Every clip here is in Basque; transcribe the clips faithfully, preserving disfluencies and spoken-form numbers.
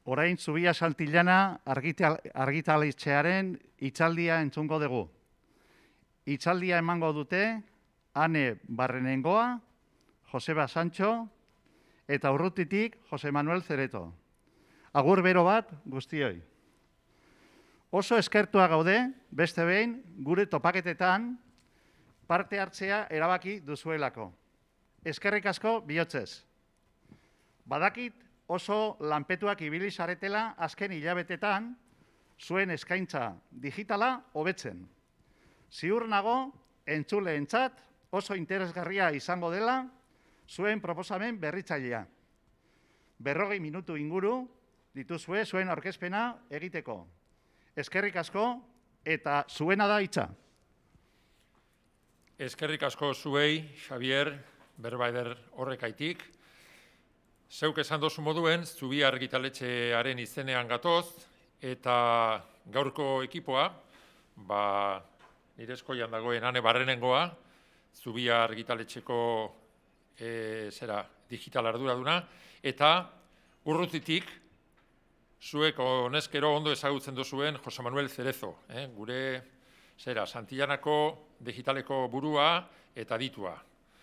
Orain Zubia Santillana argitaletxearen hitzaldia entzungo dugu. Hitzaldia emango dute Ane Barrenengoa, Joseba Sancho eta Urrutitik Jose Manuel Zereto. Agur bero bat guztioi. Oso eskertua gaude, beste behin, gure topaketetan parte hartzea erabaki duzuelako. Eskerrik asko bihotzez. Badakit oso lanpetuak ibili zaretela azken hilabetetan zuen eskaintza digitala hobetzen. Ziur nago, entzuleentzat oso interesgarria izango dela zuen proposamen berritzailea. Berrogei minutu inguru dituzue zuen aurkezpena egiteko. Eskerrik asko eta zuena da hitza. Eskerrik asko zuei, Xavier, berbaider horrekaitik. Zeuk esan dozu moduen, Zubia argitaletxearen izenean gatoz, eta gaurko ekipoa, ba, nire eskoian dagoen Ane Barrenengoa, Zubia argitaletxeko e, zera, digital arduraduna, eta Urrutitik, zuek honezkero ondo ezagutzen duzuen Jose Manuel Cerezo, eh? gure zera, Santillanako digitaleko burua eta ditua.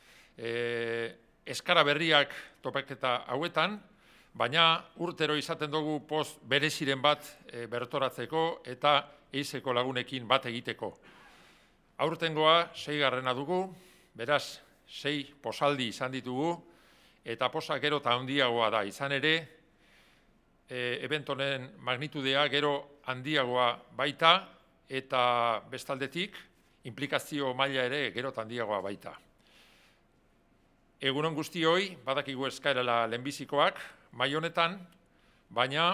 E, eskara berriak topaketa hauetan, baina urtero izaten dugu post bereziren bat e, bertoratzeko eta eizeko lagunekin bat egiteko. Aurtengoa seigarrena dugu, beraz sei posaldi izan ditugu, eta posa gero eta handiagoa da izan ere, e, eventonen magnitudea gero handiagoa baita, eta bestaldetik, implikazio maila ere gero eta handiagoa baita. Egunon guztioi, badakigu eskaerela lehenbizikoak, mai honetan, baina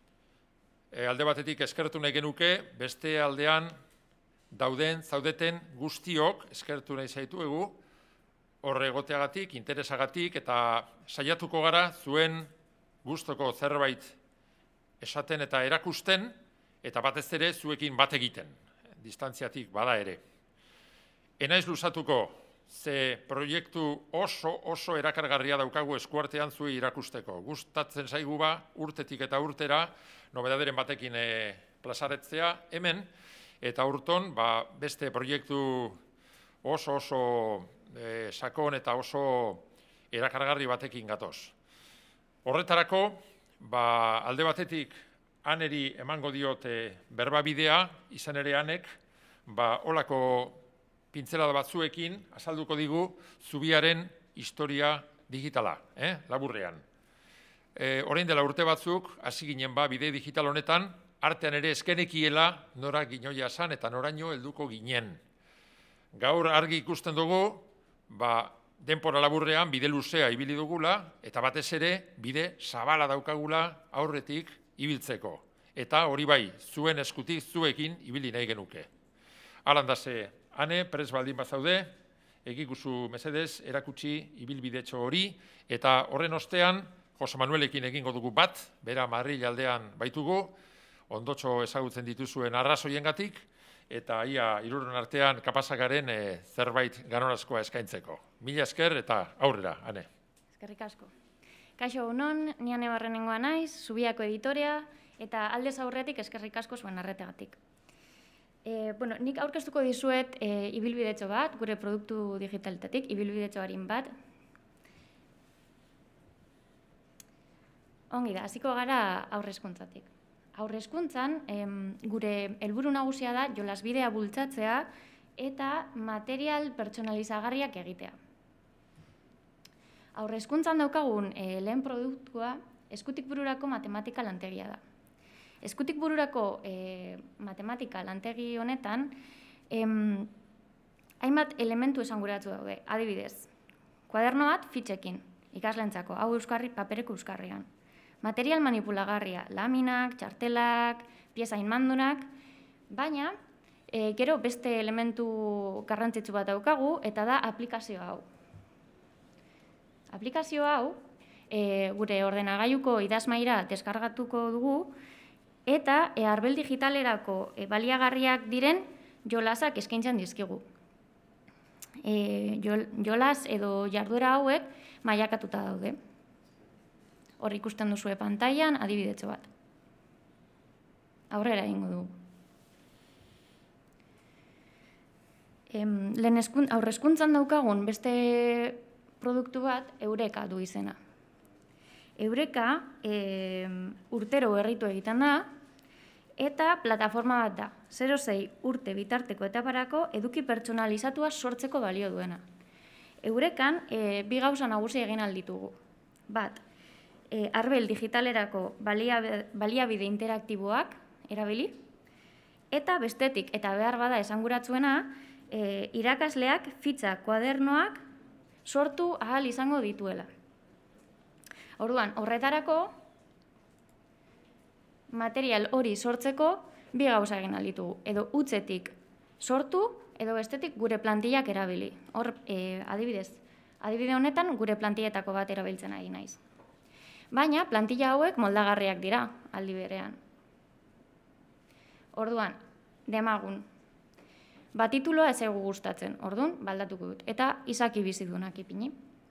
e, alde batetik eskertu nahi genuke, beste aldean dauden, zaudeten guztiok eskertu nahi zaituegu, horre egoteagatik, interesagatik, eta saiatuko gara zuen gustoko zerbait esaten eta erakusten, eta batez ere zuekin bat egiten, distantziatik bada ere. Enaiz luzatuko, ze proiektu oso oso erakargarria daukagu eskuartean zuei irakusteko. Gustatzen zaigu ba, urtetik eta urtera, nobedaderen batekin e, plazaretzea hemen, eta urton ba, beste proiektu oso oso e, sakon eta oso erakargarri batekin gatoz. Horretarako, ba, alde batetik Aneri emango diote berbabidea, izan ere Anek, ba, olako pintzelada batzuekin azalduko digu Zubiaren historia digitala, eh? laburrean. E, orain dela urte batzuk, hasi ginen ba, bide digital honetan, artean ere eskenekiela nora ginoia zan eta noraino helduko ginen. Gaur argi ikusten dugu, ba, denpora laburrean bide luzea ibili dugula, eta batez ere bide zabala daukagula aurretik ibiltzeko. Eta hori bai, zuen eskutik zuekin ibili nahi genuke. Alandase, Ane, prez baldin bazaude, egikuzu mesedez, erakutsi ibilbidetxo hori, eta horren ostean, Jose Manuelekin egingo dugu bat, bera Madril aldean baitugu, ondotxo ezagutzen dituzuen arrazoiengatik, eta ia hiruron artean kapazakaren e, zerbait ganorazkoa eskaintzeko. Mila esker eta aurrera, Ane. Eskerrik asko. Kaixo unon, ni Ane Barrenengoa naiz, Zubiako editorea, eta aldez aurretik eskerrik asko zuen arretegatik. E, bueno, nik aurkeztuko dizuet e, ibilbidetxo bat, gure produktu digitaletatik, ibilbidetxo harin bat. Ongi da, hasiko gara aurrezkuntzatik. Aurrezkuntzan, em, gure helburu nagusia da jolasbidea bultzatzea eta material pertsonalizagarriak egitea. Aurrezkuntzan daukagun e, lehen produktua eskutik bururako matematika lantegia da. Eskutik bururako e, matematika lantegi honetan, em, hainbat elementu esanguratsu daude, adibidez. Kuaderno bat fitxekin, ikaslentzako, hau euskarri, papereko euskarrian. Material manipulagarria, laminak, txartelak, pieza inmandunak, baina e, gero beste elementu garrantzitsu bat daukagu, eta da aplikazio hau. Aplikazio hau, e, gure ordenagailuko idazmaira deskargatuko dugu, eta e, arbel digitalerako e, baliagarriak diren jolasak eskaintzen dizkigu. E, jol, jolas edo jarduera hauek mailakatuta daude. Hor ikusten duzue pantailan adibidetxo bat. Aurrera egingo dugu. Lehen aurrezkuntzan daukagun beste produktu bat Eureka du izena. Eureka urtero berritu egiten da eta plataforma bat da. zero sei urte bitarteko etaparako eduki pertsonalizatua sortzeko balio duena. Eurekan bi gauza nagusi egin alditugu. Bat, arbel digitalerako baliabide interaktiboak erabili, eta bestetik, eta behar bada esanguratsuena, irakasleak fitxa kuadernoak sortu ahal izango dituela. Orduan, horretarako, material hori sortzeko bi gauza egin alditugu. Edo utzetik sortu, edo bestetik gure plantillak erabili. Hor, adibidez, adibide honetan gure plantilletako bat erabiltzen ari naiz. Baina, plantilla hauek moldagarriak dira, aldi berean. Orduan, demagun, bat tituloa ez egu gustatzen, orduan, baldatuko dut. Eta izaki bizidunak ipini.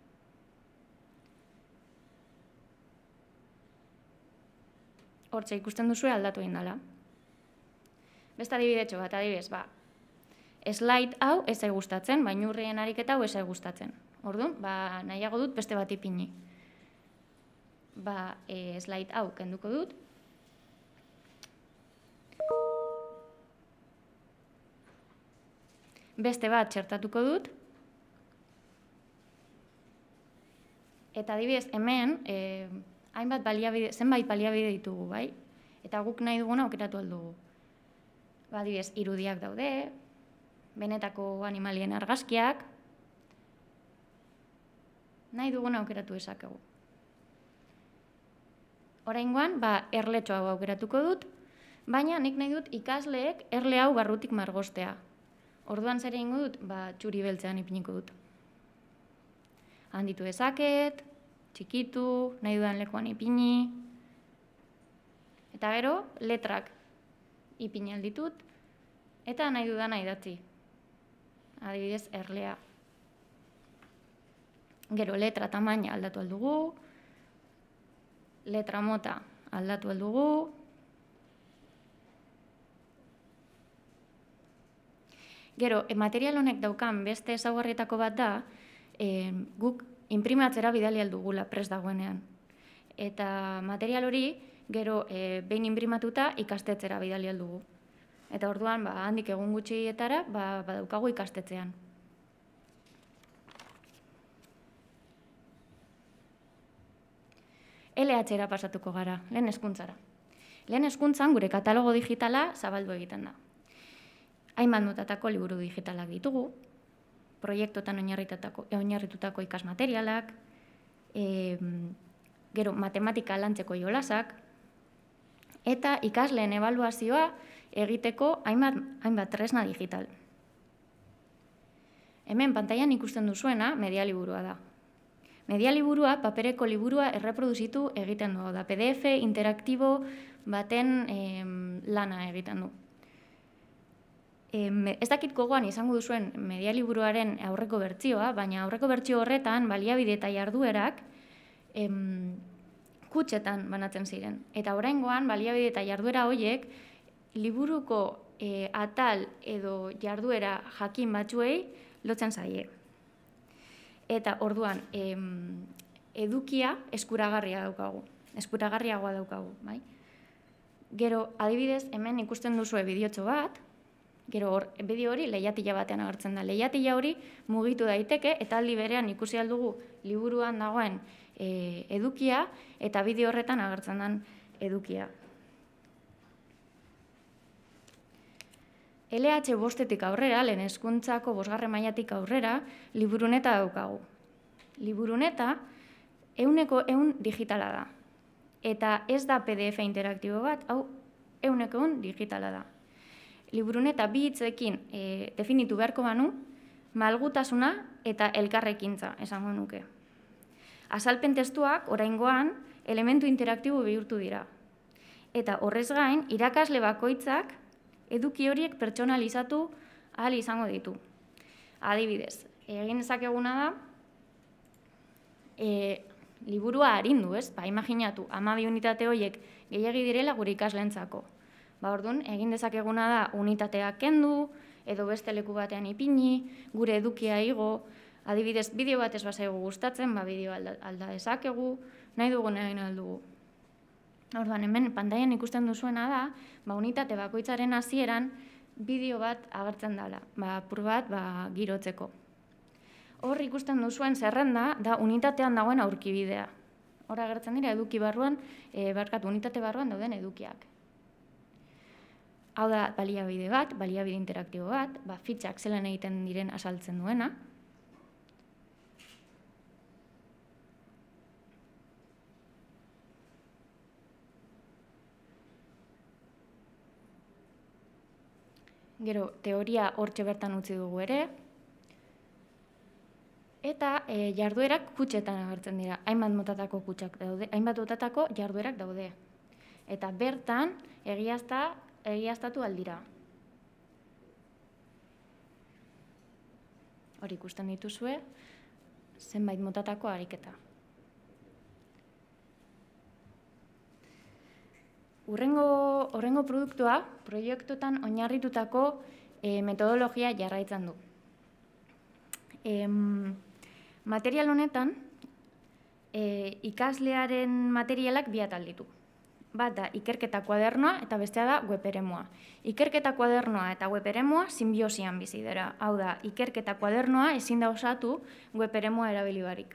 Hortxe ikusten duzue aldatu egin dela. Beste adibidetxo bat, adibidez, ba, slide hau ez egu gustatzen, baina urrien ariketa hau ez egu gustatzen. Orduan, ba, nahiago dut beste bat ipini. Ba, slide hau kenduko dut. Beste bat txertatuko dut. Eta adibidez, hemen, hainbat baliabide, zenbait baliabide ditugu, bai? Eta guk nahi duguna aukeratu aldugu. Ba, adibidez, irudiak daude, benetako animalien argazkiak, nahi duguna aukeratu ezakegu. Oraingoan, ba, erletxo hau aukeratuko dut, baina nik nahi dut ikasleek erle hau barrutik margostea. Orduan zer egingo dut, ba, txuri beltzean ipiniko dut. Handitu ezaket, txikitu, nahi dudan lekuan ipini. Eta gero, letrak ipini alditut, eta nahi dudan idatzi. Adibidez, erlea. Gero, letra tamaina aldatu aldugu, letra mota aldatu aldugu, gero, material honek daukan beste ezaugarrietako bat da, guk inprimatzera bidali aldugula prest dagoenean. Eta material hori, gero, behin inprimatuta ikastetxera bidali aldugu. Eta orduan, handik egun gutxietara, badaukagu ikastetxean. L H-era pasatuko gara, lehen hezkuntzara. Lehen hezkuntzan gure katalogo digitala zabaldu egiten da. Hainbat motatako liburu digitalak ditugu, proiektuetan oinarritutako ikasmaterialak, gero matematika lantzeko jolasak, eta ikasleen ebaluazioa egiteko hainbat tresna digital. Hemen pantailan ikusten duzuena medialiburua da. Medialiburua papereko liburua erreproduzitu egiten du, da P D F interaktibo baten lana egiten du. Ez dakit gogoan izango duzuen medialiburuaren aurreko bertsioa, baina aurreko bertsio horretan baliabide eta jarduerak kutxetan banatzen ziren. Eta oraingoan baliabide eta jarduera horiek liburuko atal edo jarduera jakin batzuei lotzen zaie. Eta orduan edukia eskuragarria daukagu, eskuragarriagoa daukagu. Gero adibidez hemen ikusten duzue bideotxo bat, gero bideo hori leihatila batean agertzen da. Leihatila hori mugitu daiteke eta aldi berean ikusi aldugu liburuan dagoen edukia eta bideo horretan agertzen den edukia. L H bostetik aurrera, lehen hezkuntzako bosgarren mailatik aurrera, liburuneta daukagu. Liburuneta ehuneko ehun digitala da. Eta ez da P D F interaktibo bat, hau ehuneko ehun digitala da. Liburuneta bi hitzekin definitu beharko banu, malgutasuna eta elkarrekintza esango nuke. Azalpen testuak oraingoan elementu interaktibo bihurtu dira. Eta horrez gain, irakasle bakoitzak eduki horiek pertsonalizatu ahal izango ditu. Adibidez, egin dezakeguna da, liburua arindu, ez? Ba, imaginatu, hamabi unitate horiek gehiagi direla gure ikasleentzako. Ba, orduan, egin dezakeguna da unitatea kendu, edo beste leku batean ipini, gure edukia igo, adibidez, bideo bat ez bazaigu gustatzen, ba, bideo alda, alda dezakegu, nahi dugu nahi aldugu. Orduan, hemen pantailan ikusten duzuena da, ba, unitate bakoitzaren hasieran bideo bat agertzen dela, ba, apur bat, ba, girotzeko. Hor ikusten duzuen zerrenda da unitatean dagoen aurkibidea. Hor agertzen dira eduki barruan, e, barkatu unitate barruan dauden edukiak. Hau da baliabide bat, baliabide interaktibo bat, ba, fitxak zelan egiten diren azaltzen duena. Gero, teoria hortxe bertan utzi dugu ere. Eta e, jarduerak kutxetan agertzen dira. Hainbat motatako kutxak daude, hainbat motatako jarduerak daude. Eta bertan egiazta, egiaztatu aldira. Hori ikusten dituzue, zenbait motatako ariketa. Urrengo, horrengo produktua, proiektuetan oinarritutako e, metodologia jarraitzen du. E, material honetan, e, ikaslearen materialak bi atal ditu. Bat da, ikerketa kuadernoa eta bestea da web eremua. Ikerketa kuadernoa eta web eremua sinbiosian bizi dira. Hau da, ikerketa kuadernoa ezin da osatu web eremua erabili barik.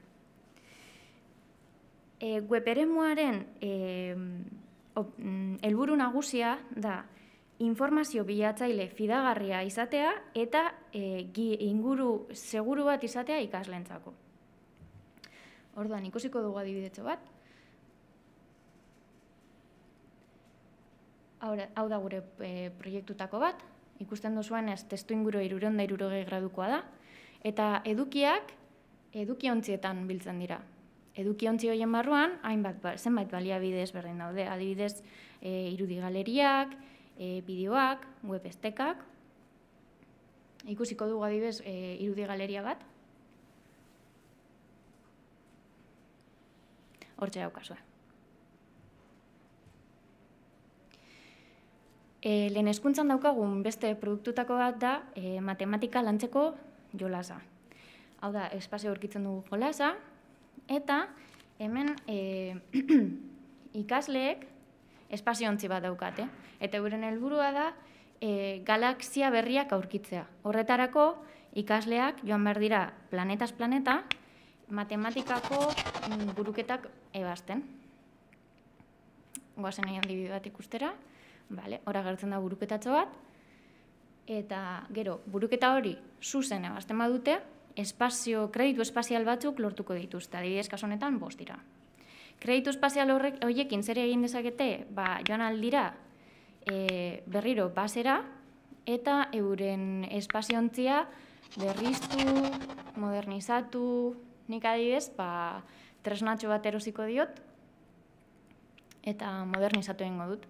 E, web eremuaren e, helburu nagusia da informazio bilatzaile fidagarria izatea eta e, inguru seguru bat izatea ikasleentzako. Orduan, ikusiko dugu adibidetxo bat. Hau da gure e, proiektutako bat, ikusten duzuen ez testu inguru hirurehun eta hirurogei gradukoa da, eta edukiak edukiontzietan biltzen dira. Edukiontzi horien barruan, hainbat zenbait baliabide ezberdin daude, adibidez e, irudi galeriak, e, bideoak, web estekak. Ikusiko dugu adibidez e, irudi galeria bat. Hortxe daukazue. E, lehen hezkuntzan daukagun beste produktutako bat da e, matematika lantzeko jolasa. Hau da, espazio aurkitzen dugu jolasa, eta hemen e, ikasleek espaziontzi bat daukate. Eta euren helburua da e, galaxia berriak aurkitzea. Horretarako ikasleak joan behar dira planetaz planeta matematikako buruketak ebazten. Goazen egin adibide bat ikustera. Vale, hor agertzen da buruketatxo bat. Eta gero, buruketa hori zuzen ebazten badute, espazio, kreditu espazial batzuk lortuko dituzte, adibidez kasu honetan bost dira. Kreditu espazial horiekin zer egin dezakete, ba, joan aldira e, berriro basera eta euren espaziontzia berriztu, modernizatu, nik adibidez, ba, tresnatxo bat erosiko diot eta modernizatu egingo dut.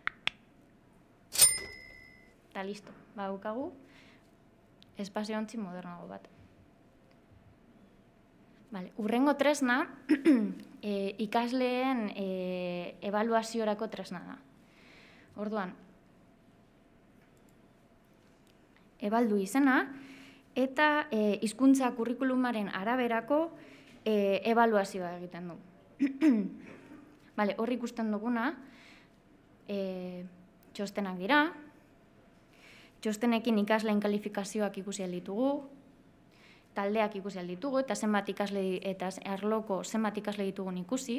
Eta listo, ba, daukagu espaziontzi modernago bat. Vale, urrengo tresna, e, ikasleen e, ebaluaziorako tresna da. Orduan, ebaldu izena eta e, hizkuntza kurrikulumaren araberako e, ebaluazioa egiten du. Vale, hor ikusten duguna, e, txostenak dira, txostenekin ikasleen kalifikazioak ikusi ditugu, taldeak ikusi ditugu, eta zenbat ikasle eta arloko zenbat ikasle ditugun ikusi.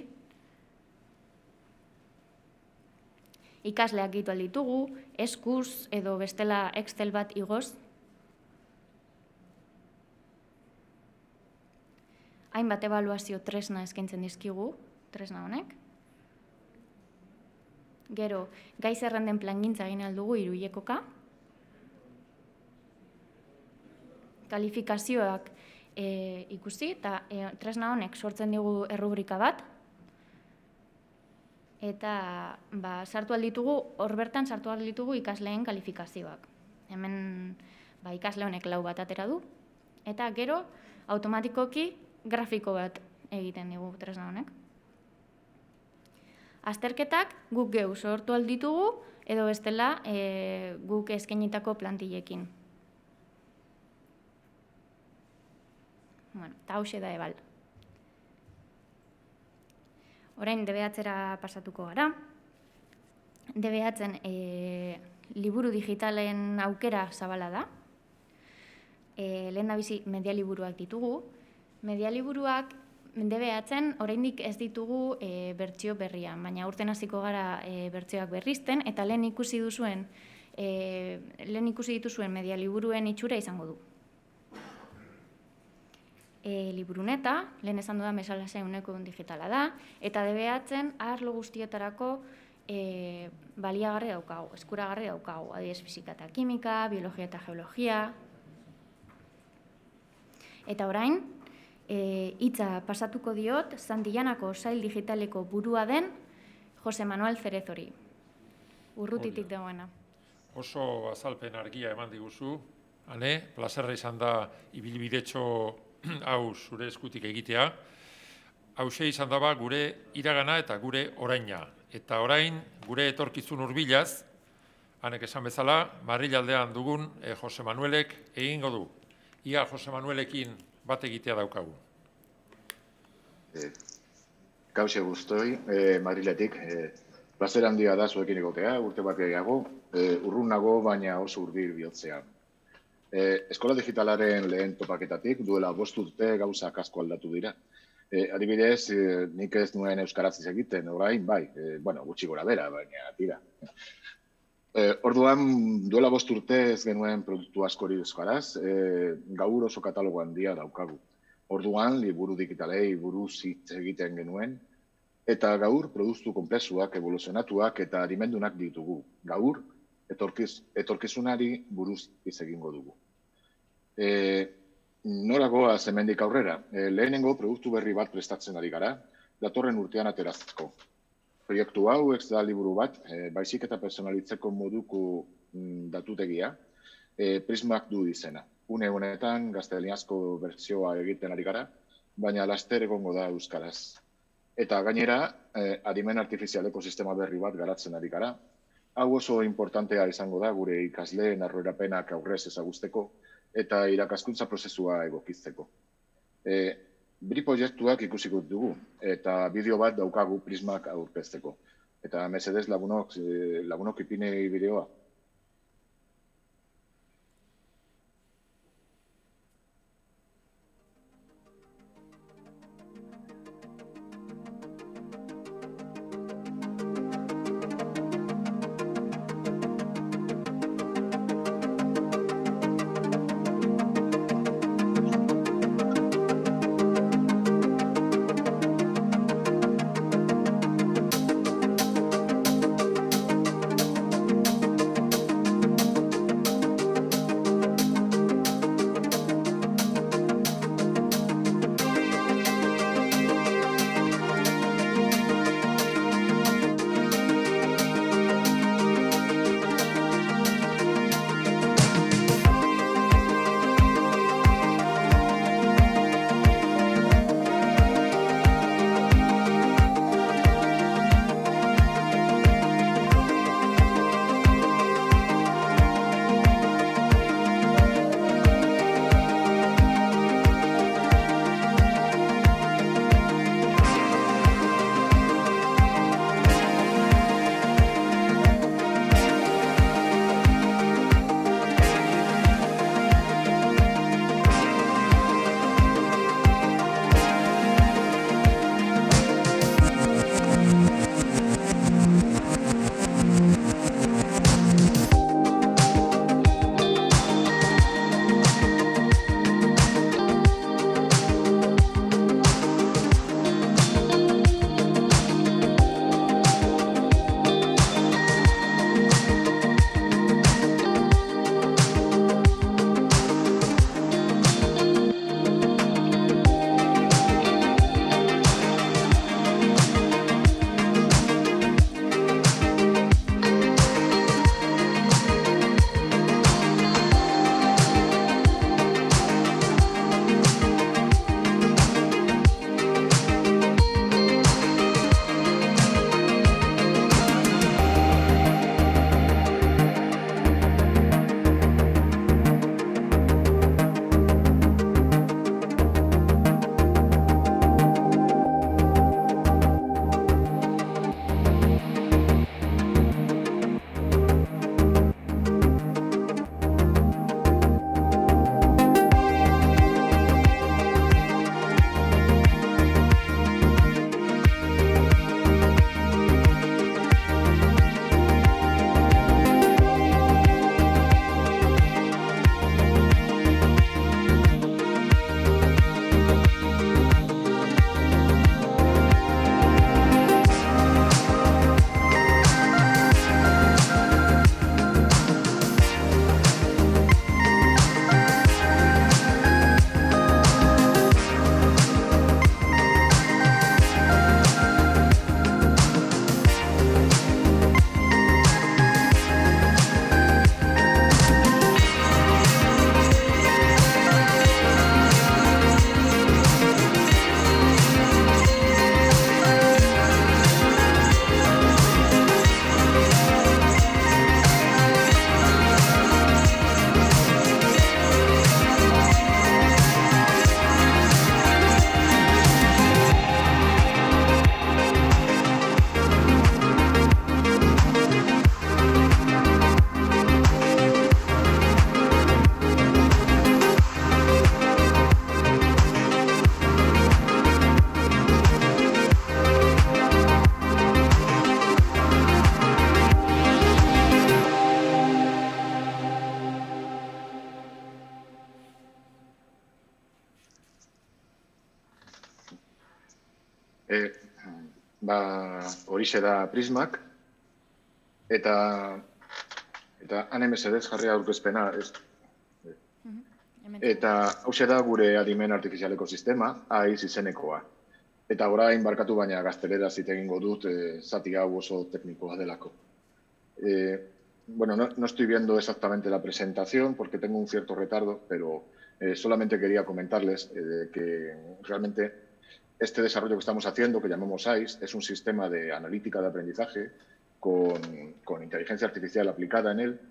Ikasleak gitu ditugu, eskuz edo bestela Excel bat igoz. Hainbat ebaluazio tresna eskaintzen dizkigu, tresna honek. Gero, gai zerrenden plangintza egin aldugu hiruhilekoka. Kalifikazioak e, ikusi, eta e, tresna honek sortzen digu errubrika bat, eta ba, sartu alditugu, hor bertan sartu alditugu ikasleen kalifikazioak. Hemen ba, ikasle honek lau bat atera du, eta gero automatikoki grafiko bat egiten digu tresna honek. Azterketak guk geu sortu alditugu edo bestela e, guk eskainitako plantillekin. Bueno, eta hauxe da ebal. Orain D B H-era pasatuko gara. D B H-en e, liburu digitalen aukera zabala da. E, lehen da bizi media liburuak ditugu. Media liburuak D B H-en oraindik ez ditugu e, bertsio berrian, baina urten hasiko gara e, bertsioak berrizten, eta lehen ikusi duzuen, e, lehen ikusi dituzuen media liburuen itxura izango du. E, liburuneta, lehen esan dudan bezala zeuneko digitala da, eta D B H-en arlo guztietarako e, baliagarri daukagu, eskuragarri daukagu, adibidez fisika eta kimika, biologia eta geologia. Eta orain, hitza e, pasatuko diot Santillanako sail digitaleko burua den Jose Manuel Cerezori. Urrutitik dagoena. Oso azalpen argia eman diguzu, ane, plazerra izan da ibilbidetxo hau zure eskutik egitea. Hauxe izan daba gure iragana eta gure oraina. Eta orain gure etorkizun hurbilaz, hanek esan bezala, Madrilaldean dugun e, Jose Manuelek egingo du. Ia Jose Manuelekin bat egitea daukagu. Eh, Gauze guztoi, eh, Madriletik, eh, plazer handia da zuekin egotea, urte bat gehiago, eh, urrun nago, baina oso hurbil bihotzean. Eh, Eskola digitalaren lehen topaketatik, duela bost urte gauzak asko aldatu dira. Eh, adibidez, eh, nik ez nuen euskaraz egiten, orain, bai, eh, bueno, gutxi gora bera, baina tira. Eh, orduan, duela bost urte ez genuen produktu askori euskaraz, eh, gaur oso katalogo handia daukagu. Orduan, liburu digitalei buruz hitz egiten genuen, eta gaur produktu konplexuak, evoluzionatuak eta adimendunak ditugu. Gaur, etorkiz, etorkizunari buruz hitz egingo dugu. E, noragoa hemendik aurrera, e, lehenengo produktu berri bat prestatzen ari gara, datorren urtean aterazko. Proiektu hau ez da liburu bat, e, baizik eta personalitzeko moduko mm, datutegia, e, Prismak du izena. Une honetan gaztelaniazko bertsioa egiten ari gara, baina laster egongo da euskaraz. Eta gainera, eh, adimen artifizialeko sistema berri bat garatzen ari gara. Hau oso importantea izango da gure ikasleen arroerapenak aurrez ezagusteko eta irakaskuntza prozesua egokitzeko. E, Bi proiektuak ikusiko dugu eta bideo bat daukagu Prismak aurkezteko. Eta mesedez lagunok, lagunok ipinei bideoa. ba, horixe da Prismak, eta eta han mesedez jarri aurkezpena, ez? Eta hauxe da gure adimen artifizialeko sistema, A I Z izenekoa. Eta orain barkatu baina gaztelera zit egingo dut, eh, zati hau oso teknikoa delako. Eh, bueno, no, no estoy viendo exactamente la presentación porque tengo un cierto retardo, pero eh, solamente quería comentarles eh, que realmente este desarrollo que estamos haciendo, que llamamos A I S, es un sistema de analítica de aprendizaje con, con inteligencia artificial aplicada en él,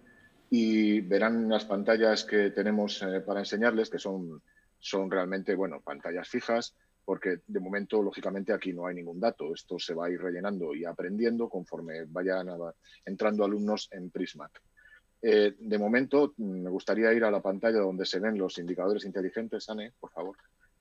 y verán las pantallas que tenemos eh, para enseñarles, que son, son realmente, bueno, pantallas fijas, porque de momento, lógicamente, aquí no hay ningún dato. Esto se va a ir rellenando y aprendiendo conforme vayan a, entrando alumnos en Prismac. Eh, de momento, me gustaría ir a la pantalla donde se ven los indicadores inteligentes. Anne, por favor.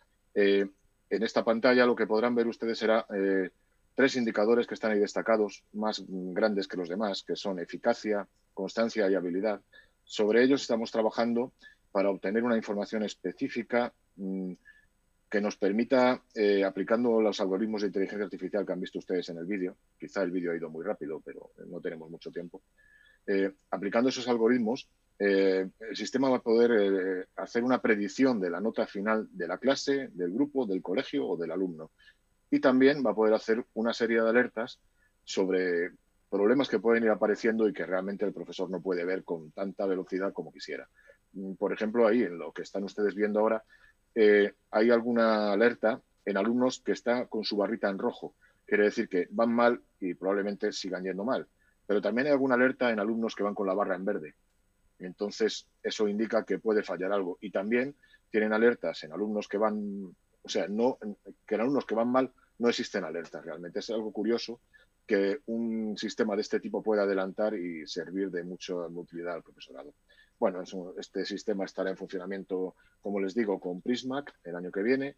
Eh, en esta pantalla lo que podrán ver ustedes será eh, tres indicadores que están ahí destacados, más grandes que los demás, que son eficacia, constancia y habilidad. Sobre ellos estamos trabajando para obtener una información específica mmm, que nos permita, eh, aplicando los algoritmos de inteligencia artificial que han visto ustedes en el vídeo, quizá el vídeo ha ido muy rápido, pero no tenemos mucho tiempo, eh, aplicando esos algoritmos, eh, el sistema va a poder eh, hacer una predicción de la nota final de la clase, del grupo, del colegio o del alumno. Y también va a poder hacer una serie de alertas sobre problemas que pueden ir apareciendo y que realmente el profesor no puede ver con tanta velocidad como quisiera. Por ejemplo, ahí en lo que están ustedes viendo ahora, eh, hay alguna alerta en alumnos que está con su barrita en rojo. Quiere decir que van mal y probablemente sigan yendo mal. Pero también hay alguna alerta en alumnos que van con la barra en verde. Entonces, eso indica que puede fallar algo. Y también tienen alertas en alumnos que van, o sea, no, que en alumnos que van mal no existen alertas realmente. Es algo curioso que un sistema de este tipo pueda adelantar y servir de mucha utilidad al profesorado. Bueno, eso, este sistema estará en funcionamiento, como les digo, con Prismac el año que viene,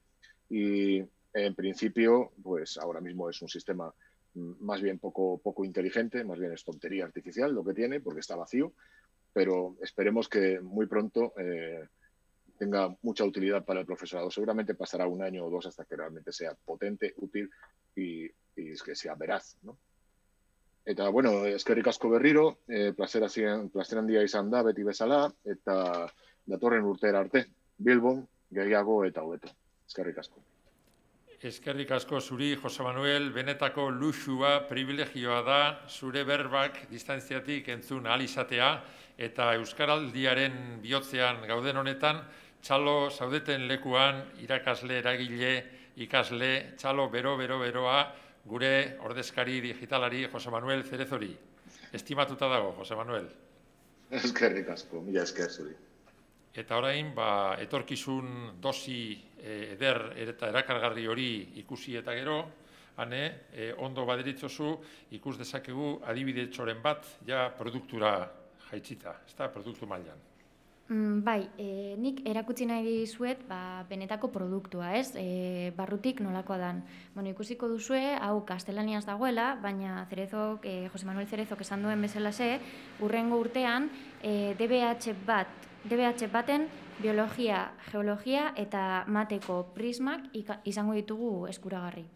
y en principio, pues ahora mismo es un sistema más bien poco, poco inteligente, más bien es tontería artificial lo que tiene, porque está vacío, pero esperemos que muy pronto eh, tenga mucha utilidad para el profesorado. Seguramente pasará un año o dos hasta que realmente sea potente, útil y, y que sea veraz, ¿no? Eta, bueno, eskerrik asko berriro, eh, plazera ziren, plazera handia izan da, beti bezala, eta datorren urtera arte, Bilbon, gehiago eta hobeto. Eskerrik asko. Eskerrik asko zuri, Jose Manuel, benetako luxua, privilegioa da, zure berbak distantziatik entzun ahal izatea, eta Euskaraldiaren bihotzean gauden honetan, txalo zaudeten lekuan, irakasle, eragile, ikasle, txalo bero, bero, beroa, gure ordezkari digitalari Jose Manuel Cerezori. Estimatuta dago, Jose Manuel. Eskerrik asko, mila esker zuri. Eta orain, ba, etorkizun dosi eh, eder eta erakargarri hori ikusi eta gero, hane, eh, ondo baderitzozu, ikus dezakegu adibide txoren bat, ja produktura jaitzita, ez da, produktu mailan. Mm, bai, e, nik erakutsi nahi dizuet ba, benetako produktua, ez? E, barrutik nolakoa dan. Bueno, ikusiko duzue, hau kastelaniaz dagoela, baina Cerezok, e, Jose Manuel Cerezok esan duen bezalase, urrengo urtean e, D B H bat, D B H baten biologia, geologia eta mateko prismak izango ditugu eskuragarri.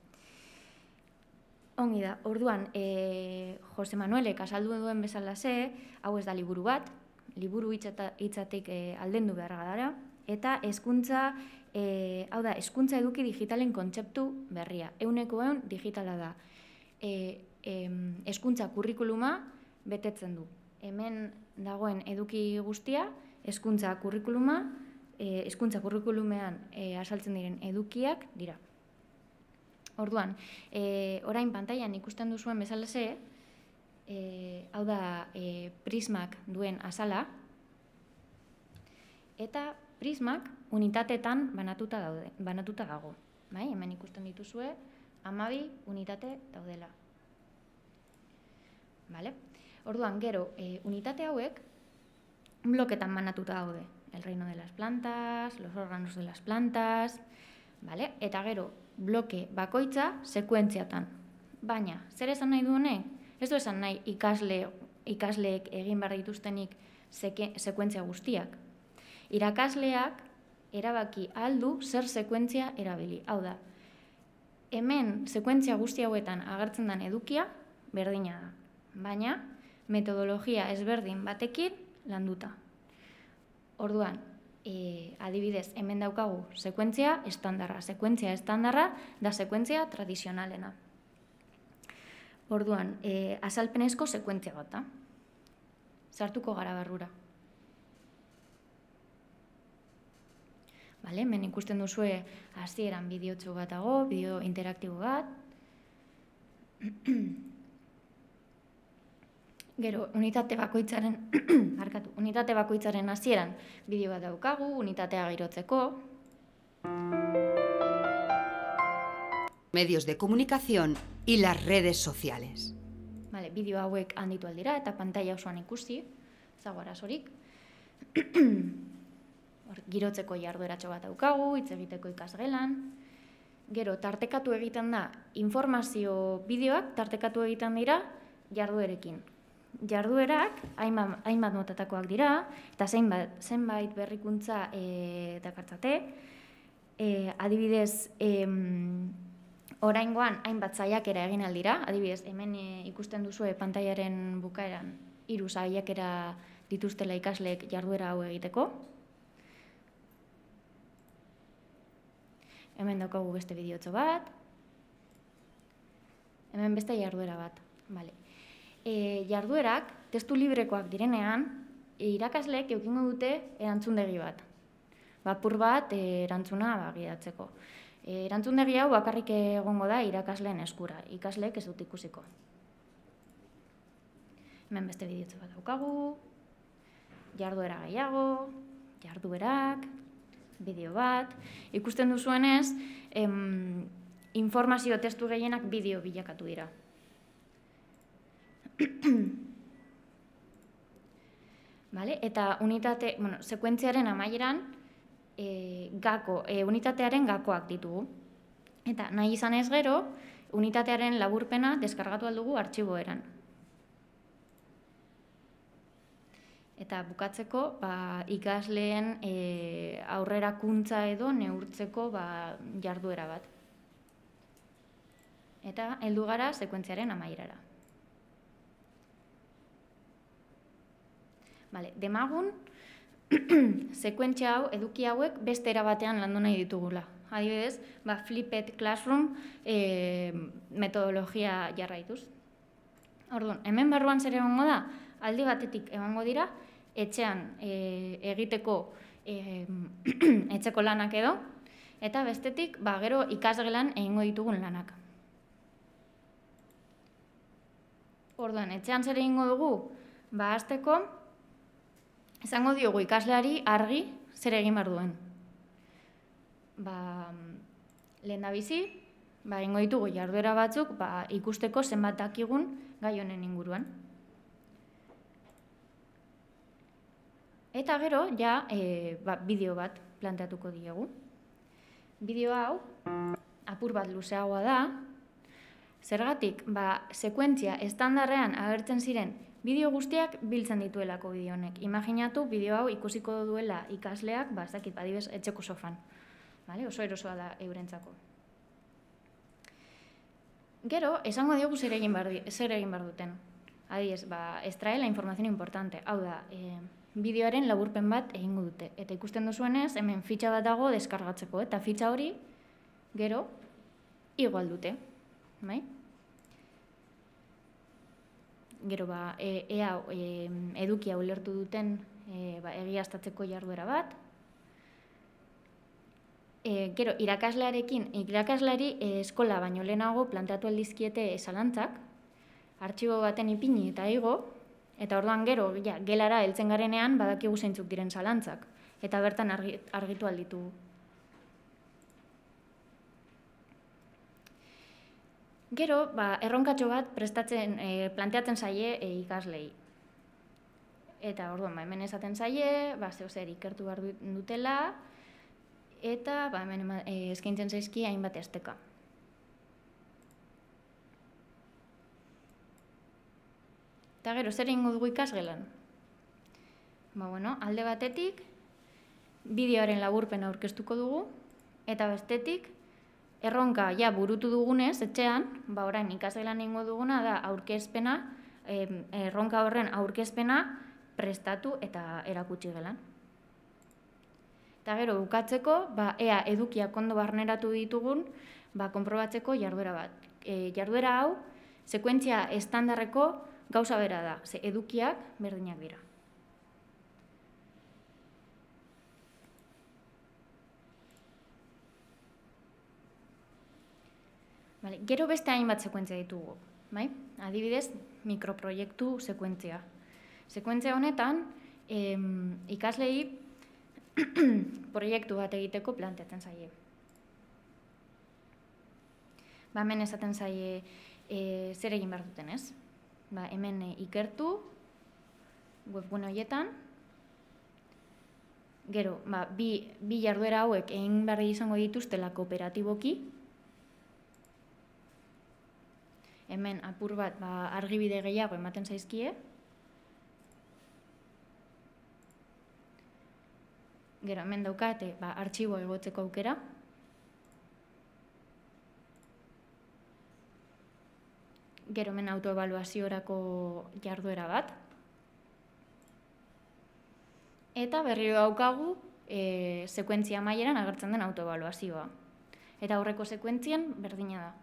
Ongi da, orduan, e, Jose Manuelek azaldu duen bezalase, hau ez da liburu bat, liburu hitzatik e, aldendu behar gara, eta hezkuntza, e, hau da, hezkuntza eduki digitalen kontzeptu berria. Euneko eun digitala da. Hezkuntza e, kurrikuluma betetzen du. Hemen dagoen eduki guztia, hezkuntza kurrikuluma, hezkuntza e, kurrikulumean e, asaltzen diren edukiak dira. Orduan, e, orain pantailan ikusten duzuen bezalase, E, hau da e, Prismak duen azala, eta Prismak unitateetan banatuta, daude, banatuta dago. Bai? Hemen ikusten dituzue, hamabi unitate daudela. Vale? Orduan, gero, e, unitate hauek bloketan banatuta daude. El reino de las plantas, los órganos de las plantas, vale? Eta gero, bloke bakoitza sekuentziatan. Baina, zer esan nahi du honek? Ez du esan nahi ikasle, ikasleek egin behar dituztenik seke, sekuentzia guztiak. Irakasleak erabaki aldu zer sekuentzia erabili. Hau da, hemen sekuentzia guzti hauetan agertzen den edukia berdina da, baina metodologia ezberdin batekin landuta. Orduan, e, adibidez, hemen daukagu sekuentzia estandarra. Sekuentzia estandarra da sekuentzia tradizionalena. Orduan, e, azalpenezko sekuentzia bat da. Sartuko gara barrura. Bale, hemen ikusten duzue hasieran bideotxo bat dago, bideo interaktibo bat. Gero, unitate bakoitzaren, barkatu, unitate bakoitzaren hasieran bideo bat daukagu, unitatea girotzeko. Medios de comunicación y las redes sociales. Vale, bideo hauek handitu aldira eta pantalla osoan ikusi, zago arazorik. Girotzeko jardueratxo bat daukagu, hitz egiteko ikasgelan. Gero, tartekatu egiten da, informazio bideoak tartekatu egiten dira jarduerekin. Jarduerak hainbat motatakoak dira, eta zenbait, zenbait berrikuntza e, dakartzate. E, adibidez, e, oraingoan hainbat saiakera egin aldira, adibidez, hemen e, ikusten duzue pantailaren bukaeran hiru saiakera dituztela ikasleek jarduera hau egiteko. Hemen daukagu beste bideotxo bat. Hemen beste jarduera bat. Vale. E, jarduerak, testu librekoak direnean, e, irakasleek eukingo dute erantzundegi bat. Bapur bat e, erantzuna ba, gidatzeko. E, erantzundegi hau bakarrik egongo da irakasleen eskura. Ikasleek ez dut ikusiko. Hemen beste bideotxo bat daukagu. Jarduera gehiago, jarduerak, bideo bat. Ikusten duzuenez, em, informazio testu gehienak bideo bilakatu dira. Vale? Eta unitate, bueno, sekuentziaren amaieran e, gako, e, unitatearen gakoak ditugu. Eta nahi izan ez gero, unitatearen laburpena deskargatu aldugu artxiboeran. Eta bukatzeko, ba, ikasleen e, aurrerakuntza edo neurtzeko ba, jarduera bat. Eta heldu gara sekuentziaren amaierara. Vale, demagun, sekuentzia hau, eduki hauek beste erabatean landu nahi ditugula. Adibidez, ba, Flipped Classroom e, metodologia jarraituz. Orduan, hemen barruan zer egongo da, aldi batetik egongo dira, etxean e, egiteko e, etxeko lanak edo, eta bestetik, ba, gero ikasgelan egingo ditugun lanak. Orduan, etxean zer egingo dugu, ba, hasteko, esango diogu ikasleari argi zer egin behar duen. Ba, lehen da bizi, ba, egingo ditugu jarduera batzuk ba, ikusteko zenbat dakigun gai honen inguruan. Eta gero, ja, e, ba, bideo bat planteatuko diegu. Bideo hau, apur bat luzeagoa da, zergatik, ba, sekuentzia estandarrean agertzen ziren bideo guztiak biltzen dituelako bideo honek. Imaginatu, bideo hau ikusiko duela ikasleak, ba, ez dakit, adibez, etxeko sofan. Vale? Oso erosoa da eurentzako. Gero, esango diogu zer egin behar, zer egin behar duten. Adibidez, ba, extrae la información importante. Hau da, e, bideoaren laburpen bat egingo dute. Eta ikusten duzuenez, hemen fitxa bat dago deskargatzeko, eta fitxa hori, gero, igual dute. Bai? Gero, ba, e, ea e, edukia ulertu duten e, ba, egiaztatzeko jarduera bat. E, gero, irakaslearekin, irakasleari e, eskola baino lehenago planteatu aldizkiete zalantzak, artxibo baten ipini eta igo, eta orduan gero, ja, gelara heltzen garenean badakigu zeintzuk diren zalantzak, eta bertan argi, argitu alditugu. Gero, ba, erronkatxo bat prestatzen, e, planteatzen zaie e, ikaslei. Eta orduan, ba, hemen esaten zaie, ba, zeo zer ikertu behar dutela, eta ba, hemen e, eskaintzen zaizki hainbat esteka. Eta gero, zer egingo dugu ikasgelan? Ba, bueno, alde batetik, bideoaren laburpena aurkeztuko dugu, eta bestetik, erronka ja burutu dugunez, etxean, ba orain ikasgelan egingo duguna da aurkezpena, erronka horren aurkezpena prestatu eta erakutsi gelan. Eta gero, bukatzeko, ba, ea edukiak ondo barneratu ditugun, ba, konprobatzeko jarduera bat. E, jarduera hau, sekuentzia estandarreko gauza bera da, ze edukiak berdinak dira. Vale, gero beste hainbat sekuentzia ditugu, bai? Adibidez, mikroproiektu sekuentzia. Sekuentzia honetan, em, ikaslei proiektu bat egiteko planteatzen zaie. Ba, hemen esaten zaie e, zer egin behar duten, ez? Ba, hemen e, ikertu webgune horietan. Gero, ba, bi, bi jarduera hauek egin behar izango dituztela kooperatiboki. Hemen apur bat ba, argibide gehiago ematen zaizkie. Gero, hemen daukate, ba, artxibo egotzeko aukera. Gero, hemen autoevaluaziorako jarduera bat. Eta berriro daukagu, e, sekuentzia amaieran agertzen den autoevaluazioa. Eta aurreko sekuentzien berdina da.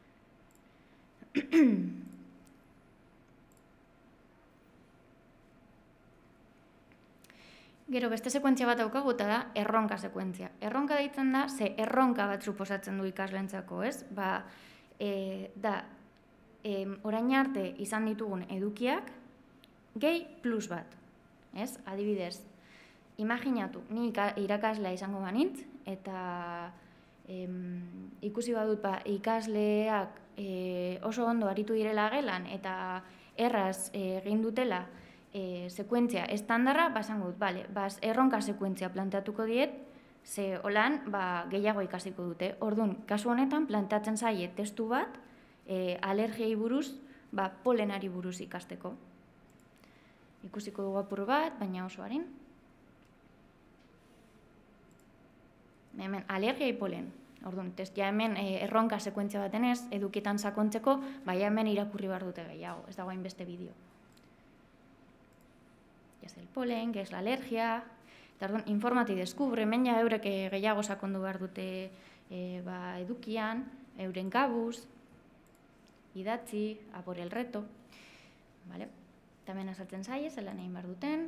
Gero, beste sekuentzia bat daukagu eta da erronka sekuentzia. Erronka deitzen da, ze erronka bat suposatzen du ikaslentzako, ez? Ba, e, da, e, orain arte izan ditugun edukiak, gehi plus bat, ez? Adibidez, imaginatu, ni irakaslea izango banintz, eta em, ikusi badut ba, ikasleak e, oso ondo aritu direla gelan, eta erraz egin dutela, E, sekuentzia estandarra, basango dut, bale, bas, erronka sekuentzia planteatuko diet, ze holan ba, gehiago ikasiko dute. Orduan, kasu honetan, planteatzen zaie testu bat, e, alergiei buruz, ba, polenari buruz ikasteko. Ikusiko dugu apur bat, baina oso harin. Hemen, alergiei polen. Orduan, test, ja hemen e, erronka sekuentzia batenez, edukietan sakontzeko, baina hemen irakurri behar dute gehiago, ez dago hainbeste bideo. ¿Qué es el polen? ¿Qué es la alergia? Tardun, informati deskubre, hemen ja eurek gehiago sakondu behar dute e, ba, edukian, euren kabuz, idatzi, a por el reto. Vale? Tamen azaltzen zaie, zelan egin behar duten.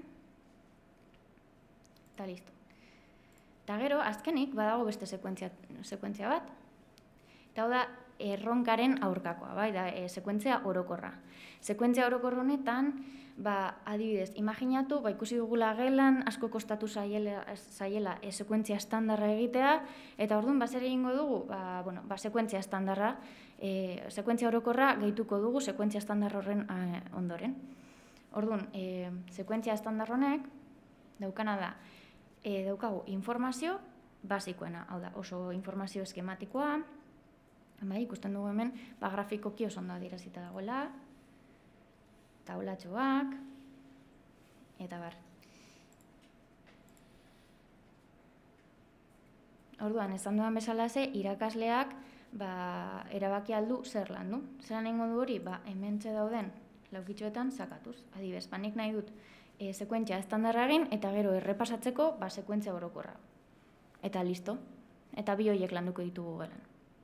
Eta listo. Eta gero, azkenik, badago beste sekuentzia, sekuentzia bat. Eta hau da, erronkaren aurkakoa, bai, da, e, sekuentzia orokorra. Sekuentzia orokor honetan, ba, adibidez, imaginatu, ba, ikusi dugula gelan, asko kostatu zaiela, zaiela e, sekuentzia estandarra egitea, eta orduan, ba, zer egingo dugu? Ba, bueno, ba, sekuentzia estandarra, e, sekuentzia orokorra gehituko dugu sekuentzia estandar horren e, ondoren. Orduan, e, sekuentzia estandar honek, daukana da, e, daukagu informazio basikoena, hau da, oso informazio eskematikoa, bai, ikusten dugu hemen, ba, grafikoki oso ondo adierazita dagoela, taulatxoak, eta bar. Orduan, esan duan bezala ze, irakasleak ba, erabaki aldu zer lan du. Zeran egingo du hori, ba, hementxe dauden laukitxoetan sakatuz. Adibez, panik nahi dut e, sekuentzia estandarra egin, eta gero errepasatzeko ba, sekuentzia orokorra. Eta listo. Eta bi horiek landuko ditugu gelan.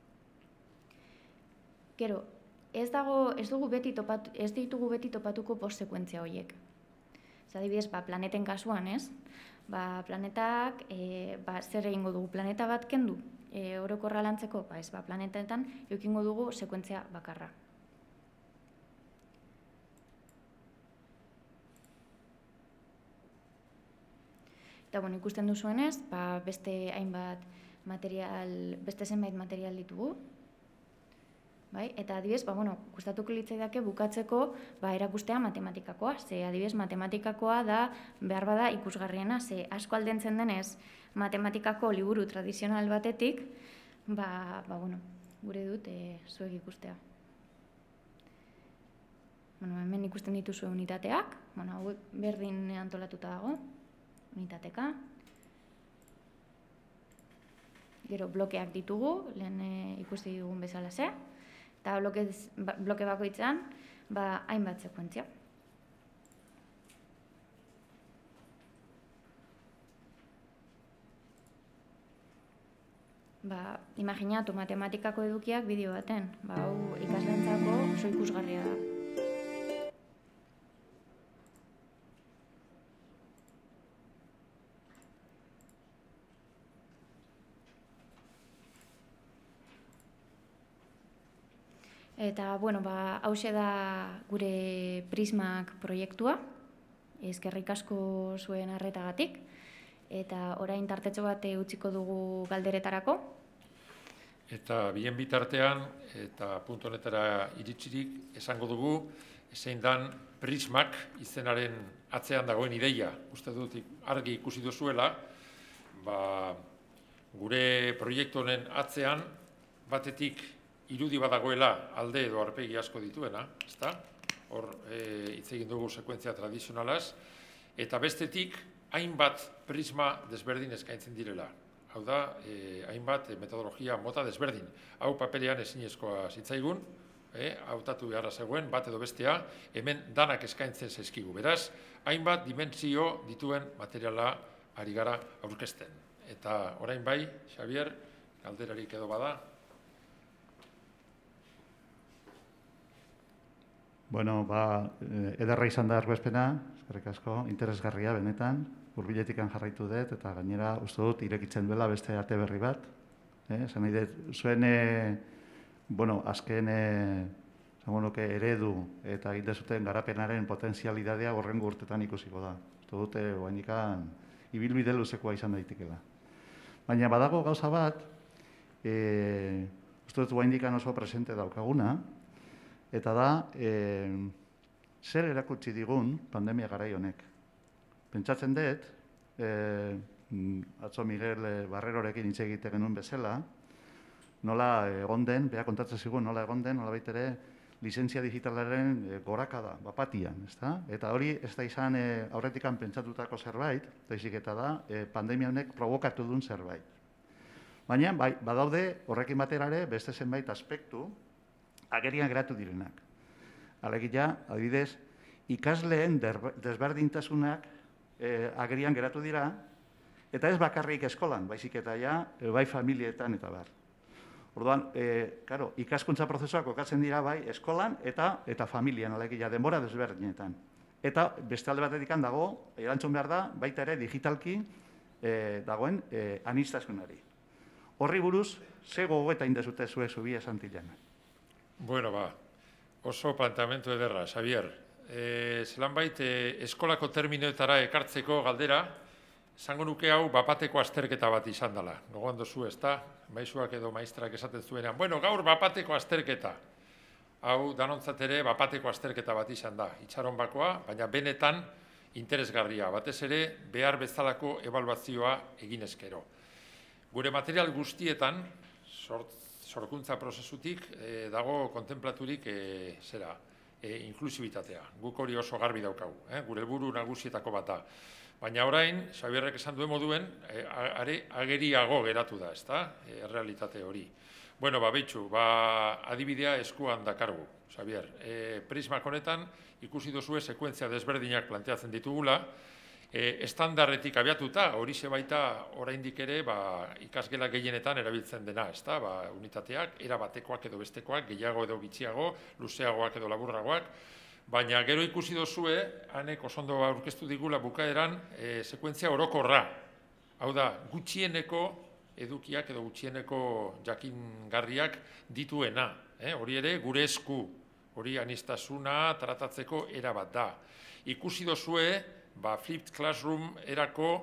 Gero, Ez dago, ez dugu beti topatu, ez ditugu beti topatuko post-sekuentzia horiek. Adibidez, ba, planeten kasuan, ez? Ba, planetak, e, ba, zer egingo dugu? Planeta bat kendu, e, orokorra lantzeko, ba, ez, ba, planetetan eukingo dugu sekuentzia bakarra. Eta, bueno, ikusten duzuenez, ba, beste hainbat material, beste zenbait material ditugu. Bai? Eta adibidez, ba, bueno, gustatuko litzaidake bukatzeko ba, erakustea matematikakoa. Ze adibidez, matematikakoa da behar bada ikusgarriena. Ze asko aldentzen denez matematikako liburu tradizional batetik, ba, ba, bueno, gure dut e, zuek ikustea. Bueno, hemen ikusten dituzue unitateak, bueno, hauek berdin antolatuta dago, unitateka. gero blokeak ditugu, lehen ikusi dugun bezala ze, eta bloke bakoitzan hainbat sekuentzia. Imaginatu matematikako edukiak bideo baten, hau ikaslentzako oso ikusgarria da. Eta, bueno, hause da gure Prismak proiektua, eskerrik asko zuen arretagatik, eta orain tartetxo bat utziko dugu galderetarako. Eta bien bitartean, eta puntu honetara iritsirik, esango dugu, zein dan Prismak izenaren atzean dagoen ideia, uste dut argi ikusi duzuela, gure proiektu honen atzean, batetik irudi badagoela alde edo aurpegi asko dituena, ezta? Hor hitz egin dugu sekuentzia tradizionalaz, eta bestetik hainbat prisma desberdin eskaintzen direla. Hau da, hainbat metodologia mota desberdin. Hau papelean ezinezkoa zitzaigun, hautatu beharra zegoen, bat edo bestea, hemen danak eskaintzen zaizkigu. Beraz, hainbat dimentsio dituen materiala ari gara aurkezten. Eta orain bai, Xabier, galderarik edo bada. Bueno, ba, ederra izan da ergozpena, eskerrik asko, interesgarria benetan, hurbiletikan jarraitu dut, eta gainera, uste dut, irekitzen duela beste ate berri bat. Esan nahi dut, zuen, bueno, azken, zango nuke, eredu eta egite zuten garapenaren potentzialidadea horrengo urtetan ikusiko da. Uste dute, oainikan, ibilbide luzekoa izan daitekela. Baina badago gauza bat, uste dut, oainikan oso presente daukaguna, eta da, zer erakutsi digun pandemia garai honek. Pentsatzen dut, atzo Miguel Barrerorekin hitz egite genuen bezala, nola egon den, beha kontatzen zigun, nola egon den, nola baitere, lizentzia digitalaren gorakada, bapatian, ezta? Eta hori ez da izan aurretikan pentsatutako zerbait, daizik eta da, pandemia honek provokatu duen zerbait. Baina, badaude, horrekin baterare, beste zenbait aspektu, agerian geratu direnak. Alegia, adibidez, ikasleen desberdintasunak agerian geratu dira, eta ez bakarrik eskolan, baizik eta ja, bai familietan eta bar. Orduan, karo, ikaskuntza prozesuak kokatzen dira bai eskolan eta familian, alegia, denbora desberdinetan. Eta beste alde batetik dago, erantzun behar da, baita ere digitalki dagoen anistasunari. Horri buruz, ze gogoeta indezute zuek zubia Santillana? Bueno, ba, oso planteamendu ederra, Xabier. Zelan bait, eskolako terminoetara ekartzeko galdera, zango nuke hau bapateko azterketa bat izan dela. Gogoan dozu, ez da? Maisuak edo maistrak esaten zuenean. Bueno, gaur bapateko azterketa. Hau, danontzat ere, bapateko azterketa bat izan da. Itxaron bakoa, baina benetan interesgarria. Batez ere, behar bezalako ebaluazioa egin ezkero. Gure material guztietan, sortz, sorkuntza prozesutik dago kontemplaturik zera, inklusibitatea. Guk hori oso garbi daukagu, gure helburu nagusietako bat da. Baina orain, Xabierrek esan duen moduen, ageriago geratu da, ez da, errealitate hori. Bueno, ba, behitxu, adibidea eskuan dakargu, Xabier. Prismak honetan, ikusi duzue sekuentzia desberdinak planteatzen ditugula, estandarretik abiatuta, hori baita oraindik ere ikasgela gehienetan erabiltzen dena, ez da, unitateak, erabatekoak edo bestekoak, gehiago edo gitxiago, luzeagoak edo laburragoak, baina gero ikusi dozue, hanek osondo aurkeztu digula bukaeran, sekuentzia orokorra. Hau da, gutxieneko edukiak edo gutxieneko jakingarriak dituena, hori ere gure esku, hori anistasuna tratatzeko erabat da. Ikusi dozue, ba, flipped classroom erako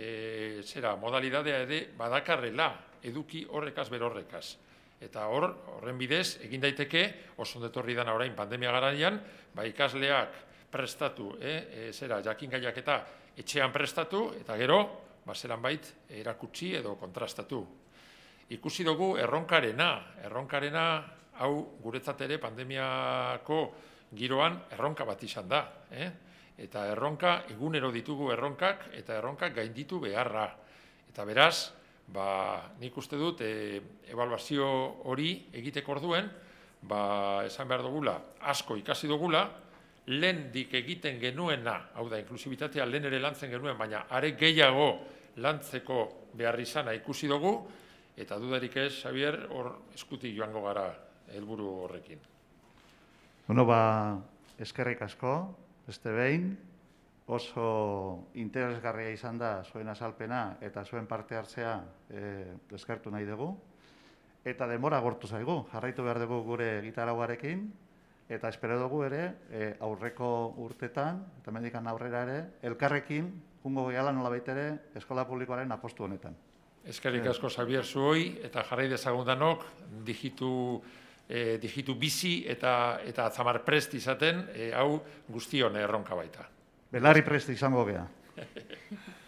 zera, modalidadea ere badakarrela eduki horrekaz berorrekaz. Eta hor, horren bidez, egin daiteke, oso ondetorri dana orain pandemia garaian, ba, ikasleak prestatu, zera, jakingaiak eta etxean prestatu, eta gero, ba, zelan bait, erakutsi edo kontrastatu. Ikusi dugu erronkarena, erronkarena, hau guretzat ere pandemiako giroan erronka bat izan da, eh? Eta erronka, egunero ditugu erronkak, eta erronkak gainditu beharra. Eta beraz, ba, nik uste dut, e, ebaluazio hori egiteko orduen, ba, esan behar dugula, asko ikasi dugula, lehendik egiten genuena, hau da, inklusibitatea lehen ere lantzen genuen, baina are gehiago lantzeko behar izana ikusi dugu, eta dudarik ez, Xabier, hor eskutik joango gara helburu horrekin. Bueno, ba, eskerrik asko, beste behin, oso interesgarria izan da zuen azalpena eta zuen parte hartzea e, eskertu nahi dugu. Eta denbora agortu zaigu, jarraitu behar dugu gure gitarauarekin, eta espero dugu ere, e, aurreko urtetan, eta mendikan aurrera ere, elkarrekin, jungo gehala nola baitere, eskola publikoaren apostu honetan. Eskerrik asko Xabier zuoi, eta jarrai dezagun danok, digitu, e, digitu bizi eta, eta zamar prest izaten, e, hau guztion erronka baita. Belarri prest izango gea.